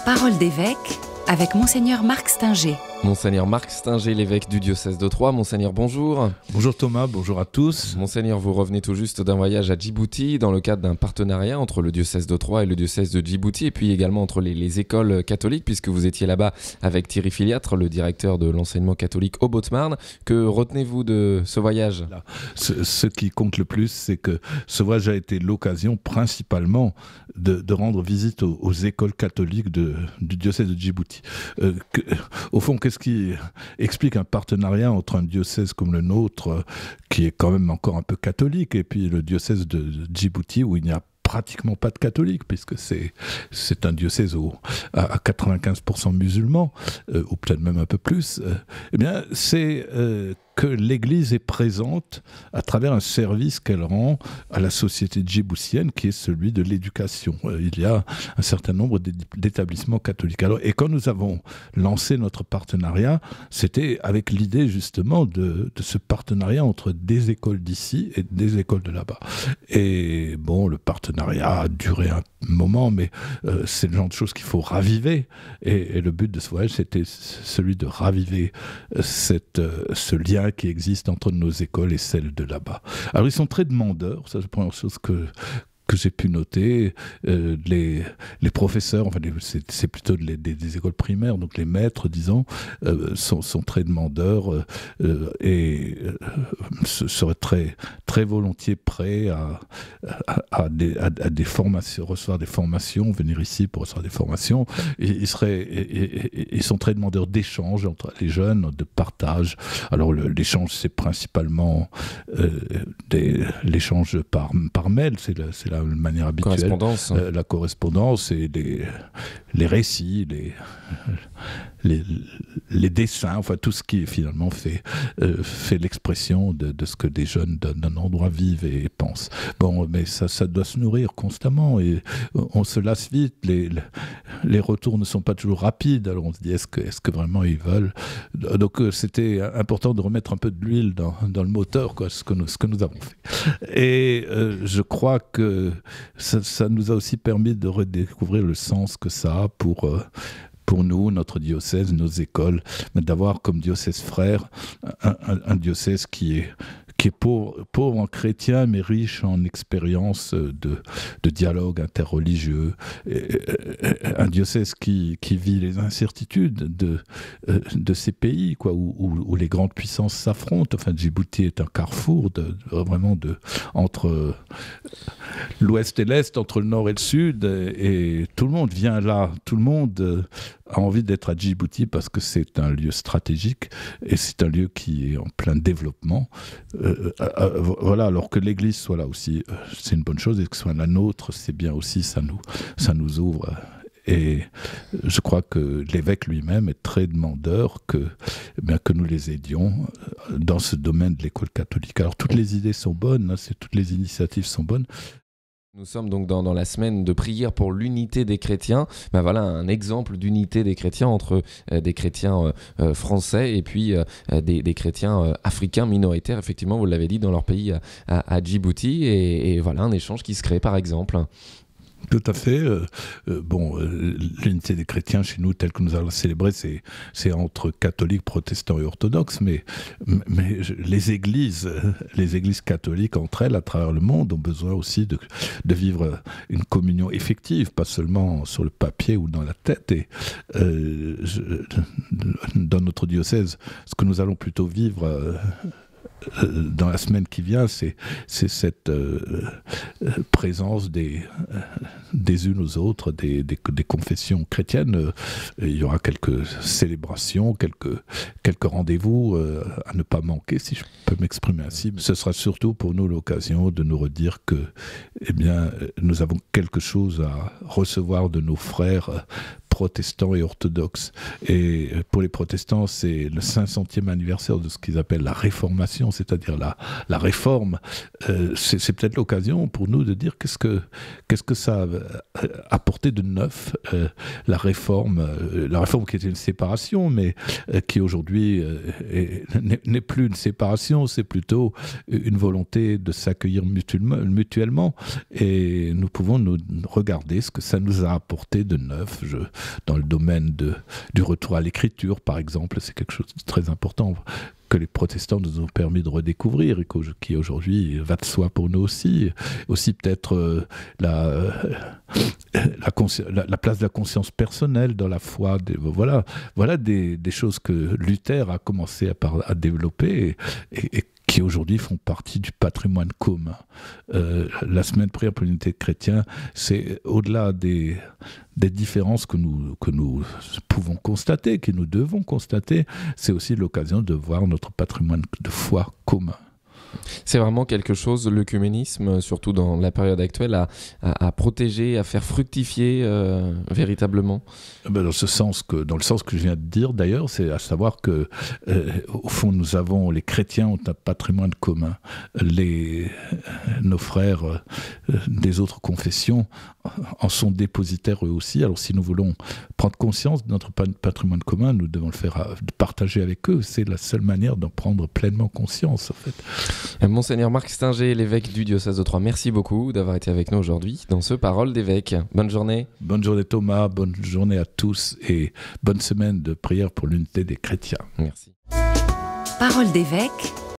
Parole d'évêque avec Monseigneur Marc Stinger. Monseigneur Marc Stinger, l'évêque du diocèse de Troyes. Monseigneur, bonjour. Bonjour Thomas, bonjour à tous. Monseigneur, vous revenez tout juste d'un voyage à Djibouti dans le cadre d'un partenariat entre le diocèse de Troyes et le diocèse de Djibouti et puis également entre les écoles catholiques puisque vous étiez là-bas avec Thierry Filiatre, le directeur de l'enseignement catholique au Haut-de-Marne. Que retenez-vous de ce voyage ? Ce qui compte le plus, c'est que ce voyage a été l'occasion principalement de rendre visite aux écoles catholiques du diocèse de Djibouti. Au fond, qu'est-ce qui explique un partenariat entre un diocèse comme le nôtre, qui est quand même encore un peu catholique, et puis le diocèse de Djibouti, où il n'y a pratiquement pas de catholiques, puisque c'est un diocèse à 95% musulmans, ou peut-être même un peu plus. Eh bien, c'est que l'Église est présente à travers un service qu'elle rend à la société djiboutienne, qui est celui de l'éducation. Il y a un certain nombre d'établissements catholiques. Alors, et quand nous avons lancé notre partenariat, c'était avec l'idée justement de ce partenariat entre des écoles d'ici et des écoles de là-bas. Et bon, le partenariat a duré un moment, mais c'est le genre de choses qu'il faut raviver. Et le but de ce voyage, c'était celui de raviver ce lien qui existe entre nos écoles et celles de là-bas. Alors ils sont très demandeurs, ça c'est la première chose que j'ai pu noter. Les professeurs, enfin c'est plutôt des écoles primaires, donc les maîtres, disons, sont très demandeurs et seraient très, très volontiers prêts à des formations, recevoir des formations, venir ici pour recevoir des formations. Ils sont très demandeurs d'échanges entre les jeunes, de partage. Alors l'échange, c'est principalement l'échange par mail, c'est la manière habituelle. La correspondance et les récits, les dessins, enfin tout ce qui finalement fait l'expression de ce que des jeunes d'un endroit vivent et pensent. Bon, mais ça doit se nourrir constamment et on se lasse vite. Les retours ne sont pas toujours rapides. Alors on se dit est-ce que vraiment ils veulent. Donc c'était important de remettre un peu de l'huile dans le moteur, quoi, ce que nous avons fait. Et je crois que ça nous a aussi permis de redécouvrir le sens que ça a pour nous, notre diocèse, nos écoles, mais d'avoir comme diocèse frère un diocèse qui est pauvre en chrétien, mais riche en expérience de dialogue interreligieux. Un diocèse qui vit les incertitudes de ces pays, quoi, où les grandes puissances s'affrontent. Enfin, Djibouti est un carrefour entre l'ouest et l'est, entre le nord et le sud, et tout le monde vient là. Tout le monde a envie d'être à Djibouti parce que c'est un lieu stratégique et c'est un lieu qui est en plein développement. Voilà, alors que l'Église soit là aussi, c'est une bonne chose, et que ce soit la nôtre, c'est bien aussi, ça nous ouvre. Et je crois que l'évêque lui-même est très demandeur que nous les aidions dans ce domaine de l'école catholique. Alors toutes les idées sont bonnes, toutes les initiatives sont bonnes. Nous sommes donc dans la semaine de prière pour l'unité des chrétiens. Ben voilà un exemple d'unité des chrétiens entre des chrétiens français et puis des chrétiens africains minoritaires, effectivement, vous l'avez dit, dans leur pays à Djibouti. Et voilà un échange qui se crée, par exemple. Tout à fait. L'unité des chrétiens chez nous, telle que nous allons célébrer, c'est entre catholiques, protestants et orthodoxes, mais les églises catholiques entre elles, à travers le monde, ont besoin aussi de vivre une communion effective, pas seulement sur le papier ou dans la tête. Et dans notre diocèse, ce que nous allons plutôt vivre dans la semaine qui vient, c'est cette présence des unes aux autres, des confessions chrétiennes. Il y aura quelques célébrations, quelques rendez-vous à ne pas manquer, si je peux m'exprimer ainsi. Ce sera surtout pour nous l'occasion de nous redire que, nous avons quelque chose à recevoir de nos frères protestants et orthodoxes. Et pour les protestants, c'est le 500e anniversaire de ce qu'ils appellent la réformation, c'est-à-dire la réforme. C'est peut-être l'occasion pour nous de dire qu'est-ce que ça a apporté de neuf, la réforme qui était une séparation, mais qui aujourd'hui n'est plus une séparation, c'est plutôt une volonté de s'accueillir mutuellement. Et nous pouvons nous regarder ce que ça nous a apporté de neuf. dans le domaine du retour à l'écriture, par exemple. C'est quelque chose de très important que les protestants nous ont permis de redécouvrir et qui aujourd'hui va de soi pour nous aussi. Aussi peut-être la place de la conscience personnelle dans la foi. Voilà des choses que Luther a commencé à développer et qui aujourd'hui font partie du patrimoine commun. La semaine de prière pour l'unité des chrétiens, c'est au-delà des différences que nous pouvons constater, que nous devons constater, c'est aussi l'occasion de voir notre patrimoine de foi commun. C'est vraiment quelque chose, l'œcuménisme, surtout dans la période actuelle, à protéger, à faire fructifier véritablement. Dans le sens que je viens de dire d'ailleurs, c'est à savoir que au fond les chrétiens ont un patrimoine commun. Nos frères des autres confessions en sont dépositaires eux aussi. Alors si nous voulons prendre conscience de notre patrimoine commun, nous devons le faire partager avec eux. C'est la seule manière d'en prendre pleinement conscience en fait. Monseigneur Marc Stinger, l'évêque du diocèse de Troyes, merci beaucoup d'avoir été avec nous aujourd'hui dans ce Parole d'évêque. Bonne journée. Bonne journée Thomas, bonne journée à tous et bonne semaine de prière pour l'unité des chrétiens. Merci. Parole d'évêque